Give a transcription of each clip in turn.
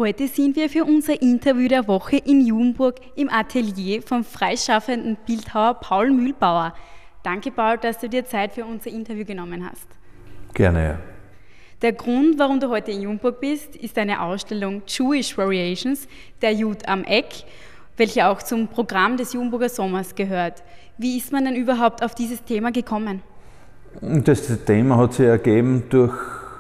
Heute sind wir für unser Interview der Woche in Judenburg im Atelier vom freischaffenden Bildhauer Paul Mühlbauer. Danke, Paul, dass du dir Zeit für unser Interview genommen hast. Gerne, ja. Der Grund, warum du heute in Judenburg bist, ist eine Ausstellung Jewish Variations, der Jud am Eck, welche auch zum Programm des Judenburger Sommers gehört. Wie ist man denn überhaupt auf dieses Thema gekommen? Das Thema hat sich ergeben durch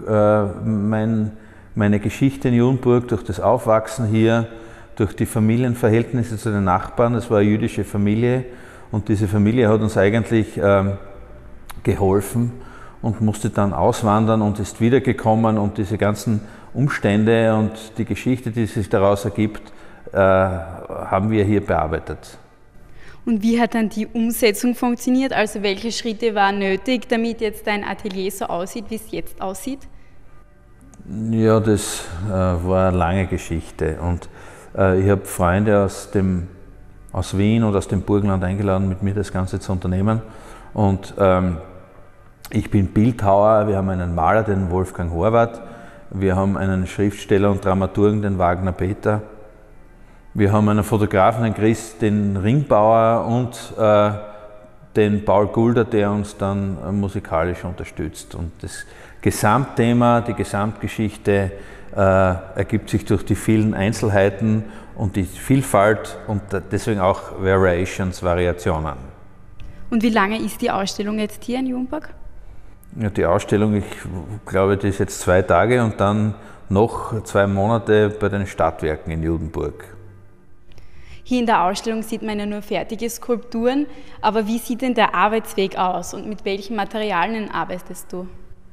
meine Geschichte in Judenburg, durch das Aufwachsen hier, durch die Familienverhältnisse zu den Nachbarn. Es war eine jüdische Familie und diese Familie hat uns eigentlich geholfen und musste dann auswandern und ist wiedergekommen, und diese ganzen Umstände und die Geschichte, die sich daraus ergibt, haben wir hier bearbeitet. Und wie hat dann die Umsetzung funktioniert? Also welche Schritte waren nötig, damit jetzt dein Atelier so aussieht, wie es jetzt aussieht? Ja, das war eine lange Geschichte, und ich habe Freunde aus Wien und aus dem Burgenland eingeladen, mit mir das Ganze zu unternehmen. Und ich bin Bildhauer, wir haben einen Maler, den Wolfgang Horvath, wir haben einen Schriftsteller und Dramaturgen, den Wagner Peter, wir haben einen Fotografen, den Chris, den Ringbauer, und den Paul Gulder, der uns dann musikalisch unterstützt. Und das Gesamtthema, die Gesamtgeschichte ergibt sich durch die vielen Einzelheiten und die Vielfalt und deswegen auch Variations, Variationen. Und wie lange ist die Ausstellung jetzt hier in Judenburg? Ja, die Ausstellung, ich glaube, die ist jetzt 2 Tage und dann noch 2 Monate bei den Stadtwerken in Judenburg. Hier in der Ausstellung sieht man ja nur fertige Skulpturen, aber wie sieht denn der Arbeitsweg aus und mit welchen Materialien arbeitest du?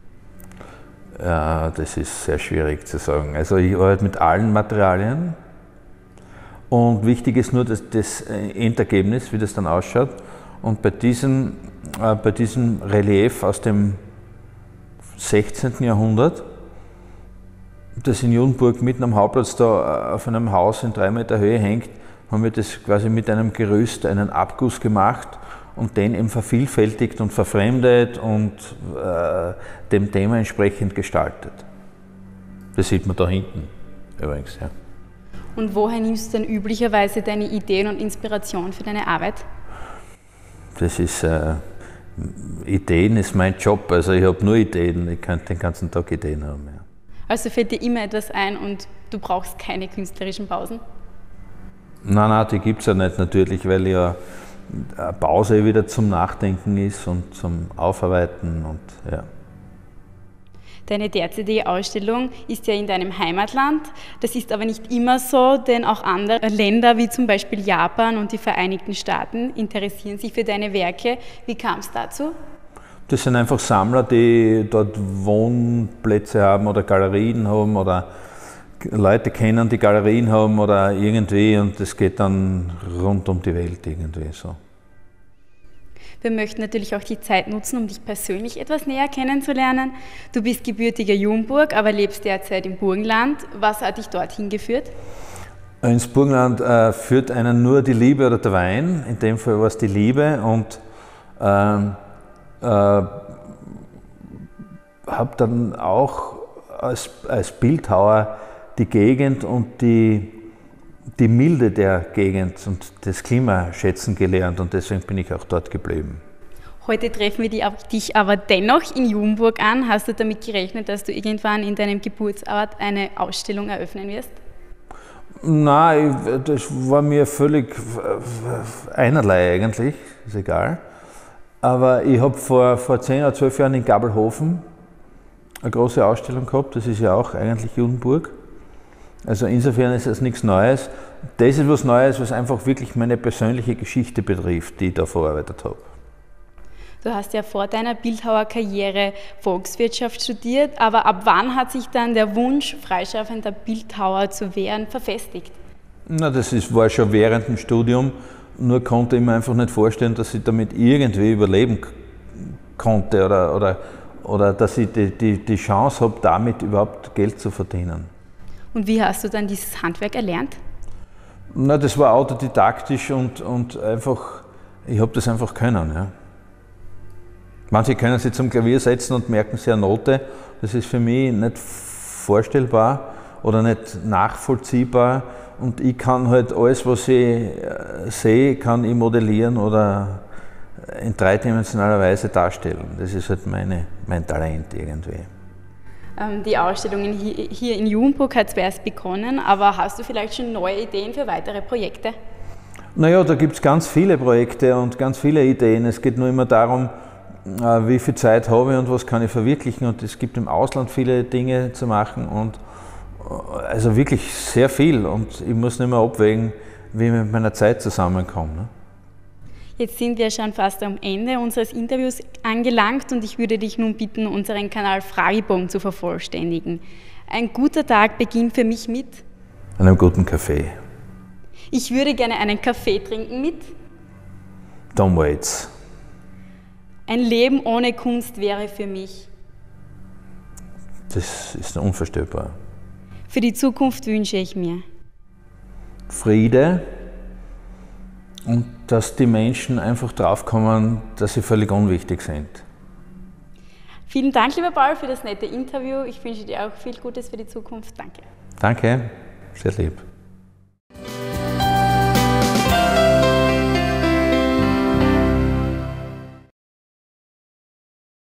Ja, das ist sehr schwierig zu sagen. Also ich arbeite mit allen Materialien, und wichtig ist nur das Endergebnis, wie das dann ausschaut. Und bei diesem Relief aus dem 16. Jahrhundert, das in Judenburg mitten am Hauptplatz da auf einem Haus in 3 Meter Höhe hängt, haben wir das quasi mit einem Gerüst, einen Abguss gemacht und den eben vervielfältigt und verfremdet und dem Thema entsprechend gestaltet. Das sieht man da hinten übrigens. Ja. Und woher nimmst du denn üblicherweise deine Ideen und Inspiration für deine Arbeit? Das ist, Ideen ist mein Job, also ich habe nur Ideen, ich könnte den ganzen Tag Ideen haben. Ja. Also fällt dir immer etwas ein und du brauchst keine künstlerischen Pausen? Nein, die gibt es ja nicht natürlich, weil ja eine Pause wieder zum Nachdenken ist und zum Aufarbeiten. Und, ja. Deine derzeitige Ausstellung ist ja in deinem Heimatland. Das ist aber nicht immer so, denn auch andere Länder wie zum Beispiel Japan und die Vereinigten Staaten interessieren sich für deine Werke. Wie kam es dazu? Das sind einfach Sammler, die dort Wohnplätze haben oder Galerien haben oder Leute kennen, die Galerien haben oder irgendwie, und das geht dann rund um die Welt irgendwie so. Wir möchten natürlich auch die Zeit nutzen, um dich persönlich etwas näher kennenzulernen. Du bist gebürtiger Judenburg, aber lebst derzeit im Burgenland. Was hat dich dorthin geführt? Ins Burgenland führt einen nur die Liebe oder der Wein. In dem Fall war es die Liebe, und habe dann auch als Bildhauer die Gegend und die Milde der Gegend und das Klima schätzen gelernt, und deswegen bin ich auch dort geblieben. Heute treffen wir dich aber dennoch in Judenburg an. Hast du damit gerechnet, dass du irgendwann in deinem Geburtsort eine Ausstellung eröffnen wirst? Nein, das war mir völlig einerlei eigentlich, ist egal. Aber ich habe vor 10 oder 12 Jahren in Gabelhofen eine große Ausstellung gehabt, das ist ja auch eigentlich Judenburg. Also insofern ist das nichts Neues. Das ist was Neues, was einfach wirklich meine persönliche Geschichte betrifft, die ich da verarbeitet habe. Du hast ja vor deiner Bildhauerkarriere Volkswirtschaft studiert, aber ab wann hat sich dann der Wunsch, freischaffender Bildhauer zu werden, verfestigt? Na, war schon während dem Studium, nur konnte ich mir einfach nicht vorstellen, dass ich damit irgendwie überleben konnte oder dass ich die Chance habe, damit überhaupt Geld zu verdienen. Und wie hast du dann dieses Handwerk erlernt? Na, das war autodidaktisch und einfach, ich habe das einfach können. Ja. Manche können sich zum Klavier setzen und merken sie eine Note. Das ist für mich nicht vorstellbar. oder nicht nachvollziehbar. Und ich kann halt alles, was ich sehe, kann ich modellieren oder in dreidimensionaler Weise darstellen. Das ist halt mein Talent irgendwie. Die Ausstellung hier in Judenburg hat zwar erst begonnen, aber hast du vielleicht schon neue Ideen für weitere Projekte? Naja, da gibt es ganz viele Projekte und ganz viele Ideen. Es geht nur immer darum, wie viel Zeit habe ich und was kann ich verwirklichen. Und es gibt im Ausland viele Dinge zu machen und also wirklich sehr viel. Und ich muss nicht mehr abwägen, wie ich mit meiner Zeit zusammenkomme. Ne? Jetzt sind wir schon fast am Ende unseres Interviews angelangt und ich würde dich nun bitten, unseren Kanal Fragebogen zu vervollständigen. Ein guter Tag beginnt für mich mit einem guten Kaffee. Ich würde gerne einen Kaffee trinken mit Tom Waits. Ein Leben ohne Kunst wäre für mich. Das ist unvorstellbar. Für die Zukunft wünsche ich mir Friede und dass die Menschen einfach draufkommen, dass sie völlig unwichtig sind. Vielen Dank, lieber Paul, für das nette Interview. Ich wünsche dir auch viel Gutes für die Zukunft. Danke. Danke, sehr lieb.